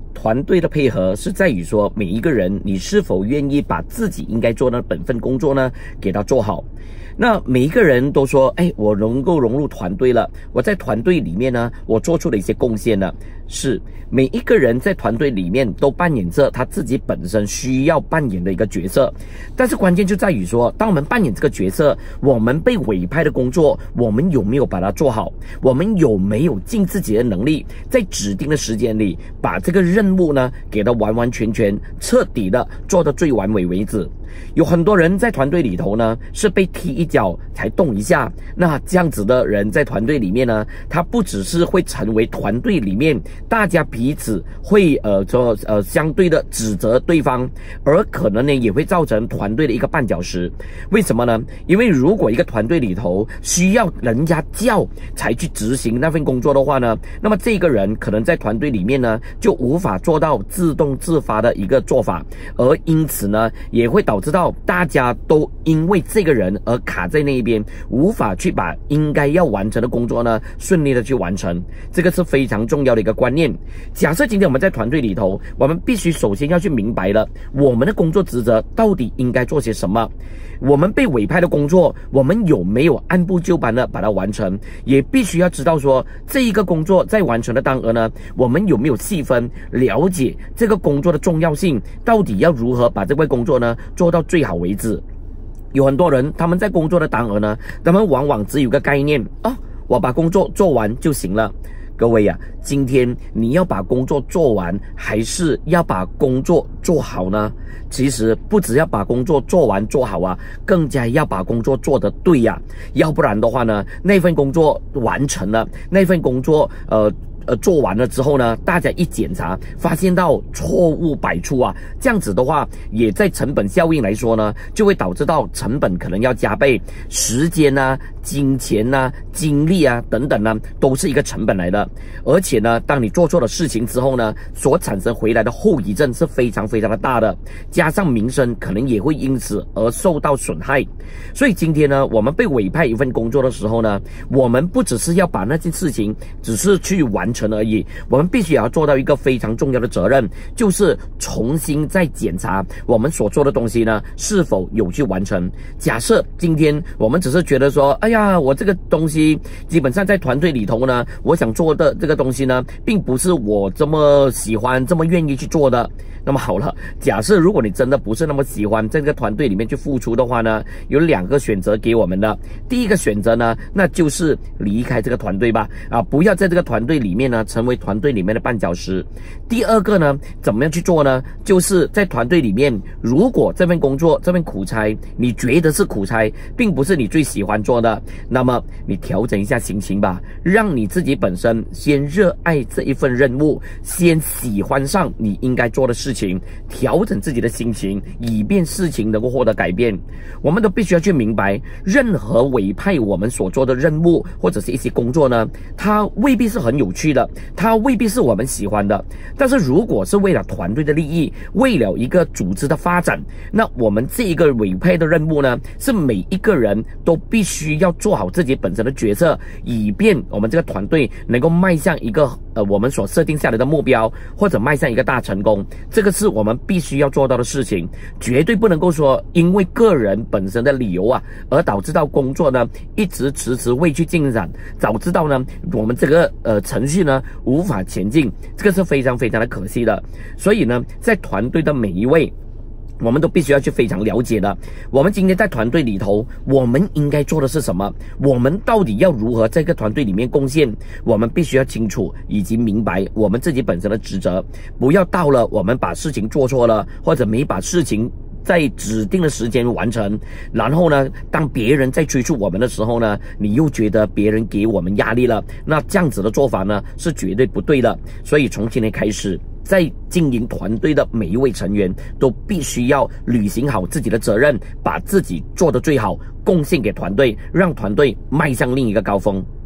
团队的配合是在于说，每一个人你是否愿意把自己应该做的本分工作呢，给他做好。那每一个人都说，我能够融入团队了，我在团队里面呢，我做出了一些贡献了。是每一个人在团队里面都扮演着他自己本身需要扮演的一个角色，但是关键就在于说，当我们扮演这个角色，我们被委派的工作，我们有没有把它做好？我们有没有尽自己的能力，在指定的时间里把这个任务呢，给它完完全全彻底的做到最完美为止？有很多人在团队里头呢，是被踢一脚才动一下。那这样子的人在团队里面呢，他不只是会成为团队里面大家彼此会相对的指责对方，而可能呢也会造成团队的一个绊脚石。为什么呢？因为如果一个团队里头需要人家叫才去执行那份工作的话呢，那么这个人可能在团队里面呢就无法做到自动自发的一个做法，而因此呢也会导致到大家都因为这个人而卡在那一边，无法去把应该要完成的工作呢顺利的去完成。这个是非常重要的一个观念。假设今天我们在团队里头，我们必须首先要去明白了我们的工作职责到底应该做些什么，我们被委派的工作，我们有没有按部就班的把它完成，也必须要知道说这一个工作在完成的当儿呢，我们有没有细分了解这个工作的重要性，到底要如何把这块工作呢做到最好为止。有很多人他们在工作的当儿呢，他们往往只有个概念我把工作做完就行了。各位呀，今天你要把工作做完，还是要把工作做好呢？其实不只要把工作做完做好啊，更加要把工作做得对呀。要不然的话呢，那份工作完成了，那份工作做完了之后呢，大家一检查发现到错误百出啊，这样子的话也在成本效应来说呢，就会导致到成本可能要加倍，时间啊、金钱啊、精力啊等等呢，都是一个成本来的。而且呢，当你做错了事情之后呢，所产生回来的后遗症是非常非常的大的，加上名声可能也会因此而受到损害。所以今天呢，我们被委派一份工作的时候呢，我们不只是要把那件事情只是去完成而已，我们必须也要做到一个非常重要的责任，就是重新再检查我们所做的东西呢是否有去完成。假设今天我们只是觉得说，我这个东西基本上在团队里头呢，我想做的这个东西呢，并不是我这么喜欢这么愿意去做的。那么好了，假设如果你真的不是那么喜欢在这个团队里面去付出的话呢，有两个选择给我们的。第一个选择呢，那就是离开这个团队吧，不要在这个团队里面呢成为团队里面的绊脚石。第二个呢，怎么样去做呢？就是在团队里面，如果这份工作这份苦差你觉得是苦差，并不是你最喜欢做的，那么你调整一下心情吧，让你自己本身先热爱这一份任务，先喜欢上你应该做的事情，调整自己的心情，以便事情能够获得改变。我们都必须要去明白，任何委派我们所做的任务或者是一些工作呢，它未必是很有趣的，它未必是我们喜欢的，但是如果是为了团队的利益，为了一个组织的发展，那我们这一个委派的任务呢，是每一个人都必须要做好自己本身的角色，以便我们这个团队能够迈向一个我们所设定下来的目标，或者迈向一个大成功。这个是我们必须要做到的事情，绝对不能够说因为个人本身的理由而导致到工作呢一直迟迟未去进展，导致到呢我们这个程序呢无法前进，这个是非常非常的可惜的。所以呢，在团队的每一位，我们都必须要去非常了解的，我们今天在团队里头，我们应该做的是什么？我们到底要如何在这个团队里面贡献？我们必须要清楚以及明白我们自己本身的职责，不要到了我们把事情做错了，或者没把事情在指定的时间完成，然后呢，当别人在催促我们的时候呢，你又觉得别人给我们压力了，那这样子的做法呢是绝对不对的。所以从今天开始，在经营团队的每一位成员都必须要履行好自己的责任，把自己做得最好，贡献给团队，让团队迈向另一个高峰。